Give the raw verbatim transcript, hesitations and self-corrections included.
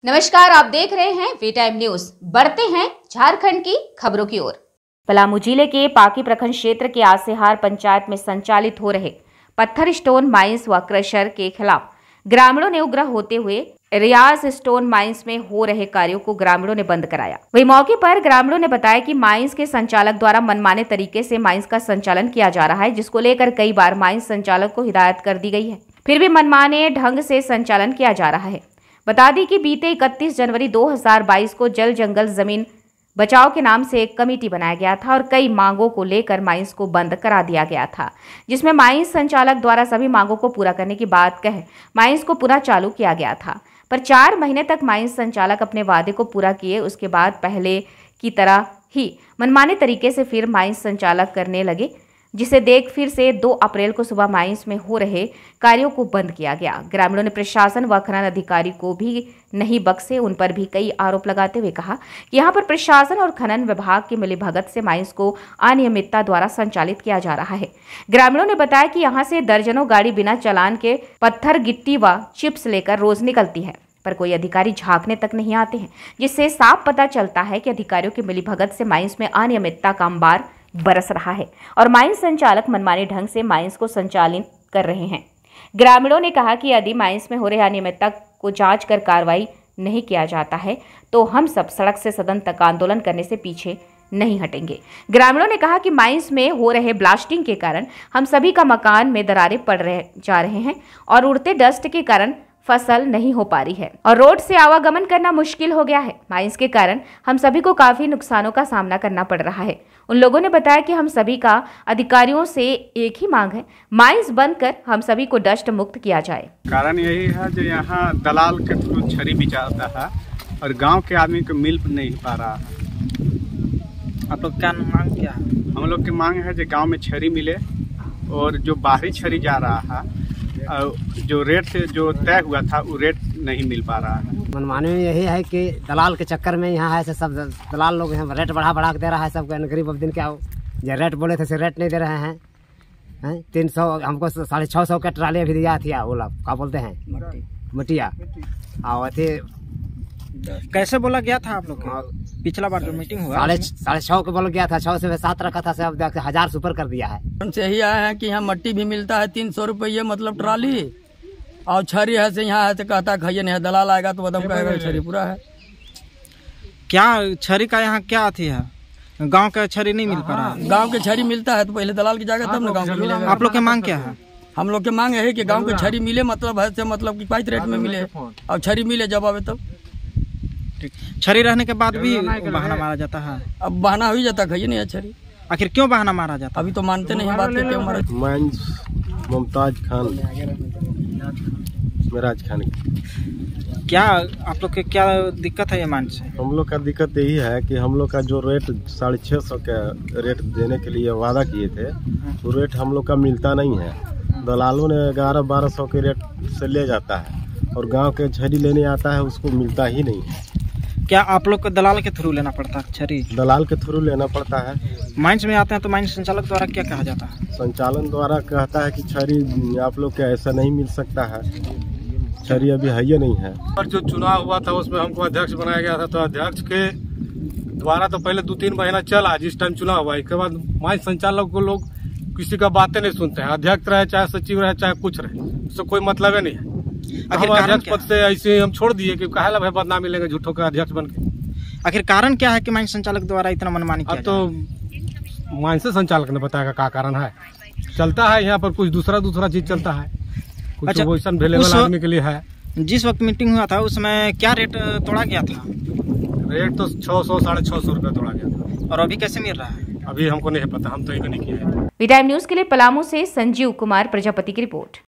नमस्कार, आप देख रहे हैं वी टाइम न्यूज। बढ़ते हैं झारखंड की खबरों की ओर। पलामू जिले के पाकी प्रखंड क्षेत्र के आसेहार पंचायत में संचालित हो रहे पत्थर स्टोन माइंस व क्रशर के खिलाफ ग्रामीणों ने उग्र होते हुए रियाज स्टोन माइंस में हो रहे कार्यों को ग्रामीणों ने बंद कराया। वही मौके पर ग्रामीणों ने बताया कि माइंस के संचालक द्वारा मनमाने तरीके से माइंस का संचालन किया जा रहा है, जिसको लेकर कई बार माइंस संचालक को हिदायत कर दी गई है, फिर भी मनमाने ढंग से संचालन किया जा रहा है। बता दी कि बीते इकतीस जनवरी दो हज़ार बाईस को जल जंगल जमीन बचाओ के नाम से एक कमेटी बनाया गया था और कई मांगों को लेकर माइंस को बंद करा दिया गया था, जिसमें माइंस संचालक द्वारा सभी मांगों को पूरा करने की बात कह माइंस को पुनः चालू किया गया था। पर चार महीने तक माइंस संचालक अपने वादे को पूरा किए, उसके बाद पहले की तरह ही मनमाने तरीके से फिर माइंस संचालक करने लगे, जिसे देख फिर से दो अप्रैल को सुबह माइंस में हो रहे कार्यों को बंद किया गया। ग्रामीणों ने प्रशासन व खनन अधिकारी को भी नहीं बख्शे, उन पर भी कई आरोप लगाते हुए कहा कि यहां पर प्रशासन और खनन विभाग की मिलीभगत से माइंस को अनियमितता द्वारा संचालित किया जा रहा है। ग्रामीणों ने बताया कि यहां से दर्जनों गाड़ी बिना चालान के पत्थर, गिट्टी व चिप्स लेकर रोज निकलती है, पर कोई अधिकारी झांकने तक नहीं आते हैं, जिससे साफ पता चलता है कि अधिकारियों की मिलीभगत से माइंस में अनियमितता का अंबार बरस रहा है और माइंस संचालक मनमाने ढंग से माइंस को संचालित कर रहे हैं। ग्रामीणों ने कहा कि यदि माइंस में हो रही अनियमितता को जांच कर कार्रवाई नहीं किया जाता है तो हम सब सड़क से सदन तक आंदोलन करने से पीछे नहीं हटेंगे। ग्रामीणों ने कहा कि माइंस में हो रहे ब्लास्टिंग के कारण हम सभी का मकान में दरारें पड़ रहे जा रहे हैं और उड़ते डस्ट के कारण फसल नहीं हो पा रही है और रोड से आवागमन करना मुश्किल हो गया है। माइंस के कारण हम सभी को काफी नुकसानों का सामना करना पड़ रहा है। उन लोगों ने बताया कि हम सभी का अधिकारियों से एक ही मांग है, माइंस बंद कर हम सभी को डस्ट मुक्त किया जाए। कारण यही है जो यहाँ दलाल के थ्रू छड़ी बिचाता है और गांव के आदमी को मिल नहीं पा रहा है। आप लोग क्या मांग क्या है? हम लोग की मांग है जो गांव में छड़ी मिले और जो बाहरी छड़ी जा रहा है जो रेट से जो तय हुआ था वो रेट नहीं मिल पा रहा है। मनमाने में यही है कि दलाल के चक्कर में यहाँ है सब दलाल लोग यहाँ रेट बढ़ा बढ़ा के दे रहा है सब गरीब अब दिन क्या जो रेट बोले थे रेट नहीं दे रहे हैं, हैं? तीन सौ हमको साढ़े छः सौ का ट्राली भी दिया थी, वो लोग क्या बोलते हैं मटिया। और कैसे बोला गया था आप लोग? पिछला बार जो मीटिंग हुआ साढ़े साढ़े छः को बोला गया था, छः से सात रखा था, सब हजार से ऊपर कर दिया है। उनसे यही आया है कि यहाँ मट्टी भी मिलता है तीन सौ रुपये मतलब ट्राली, और छरी है से यहाँ है से कहता खाइए नहीं, दलाल आएगा तो बदम कहेगा छरी पूरा है। क्या छरी का यहाँ क्या अथी है? गांव का छरी नहीं मिल पा रहा है? गांव के छरी मिलता है तो पहले दलाल की जाएगा तब ना गांव के मिलेगा। आप लोग की मांग क्या है? हम लोग की मांग है कि गांव के छरी मिले, मतलब है से मतलब कि पाइट रेट में मिले और छरी मिले जब आवे तब। छरी रहने के बाद भी बहाना मारा जाता है। अब बहाना हो ही जाता, खाइए नहीं है छरी। आखिर क्यों बहाना मारा जाता? अभी तो मानते नहीं बात के क्यों मारा। माइंस मुमताज खान मेराज खान क्या आप लोग के क्या दिक्कत है ये माइंस से? हम लोग का दिक्कत यही है कि हम लोग का जो रेट साढ़े छः सौ का रेट देने के लिए वादा किए थे वो रेट हम लोग का मिलता नहीं है। दलालों ने ग्यारह बारह सौ के रेट से ले जाता है और गांव के छड़ी लेने आता है उसको मिलता ही नहीं है। क्या आप लोग को दलाल के थ्रू लेना पड़ता है छड़ी? दलाल के थ्रू लेना पड़ता है। माइंस में आते हैं तो माइंस संचालक द्वारा क्या कहा जाता है? संचालन द्वारा कहता है कि छड़ी आप लोग के ऐसा नहीं मिल सकता है, छड़ी अभी है ही नहीं है। और जो चुनाव हुआ था उसमें हमको अध्यक्ष बनाया गया था, तो अध्यक्ष के द्वारा तो पहले दो तीन महीना चला जिस टाइम चुनाव हुआ, इसके बाद माइंस संचालक को लोग किसी का बातें नहीं सुनते हैं। अध्यक्ष रहे चाहे सचिव रहे चाहे कुछ रहे, उससे कोई मतलब नहीं है। हम अध्यक्ष पद से ऐसे हम छोड़ दिए कि काहे ला भाई बदनामी लेंगे झूठों का अध्यक्ष बन के। आखिर कारण क्या है कि माइंस संचालक द्वारा इतना मनमानी किया? अब तो माइंस संचालक ने बताया क्या कारण है। चलता है यहाँ पर कुछ दूसरा दूसरा चीज चलता है, कुछ अच्छा, वैसा अवेलेबल आदमी के लिए है। जिस वक्त मीटिंग हुआ था उसमें क्या रेट तोड़ा गया था? रेट तो छह सौ साढ़े छह सौ रुपये तोड़ा गया था। और अभी कैसे मिल रहा है? अभी हमको नहीं पता, हम तो ये नहीं किए हैं। वी टाइम न्यूज के लिए पलामू से संजीव कुमार प्रजापति की रिपोर्ट।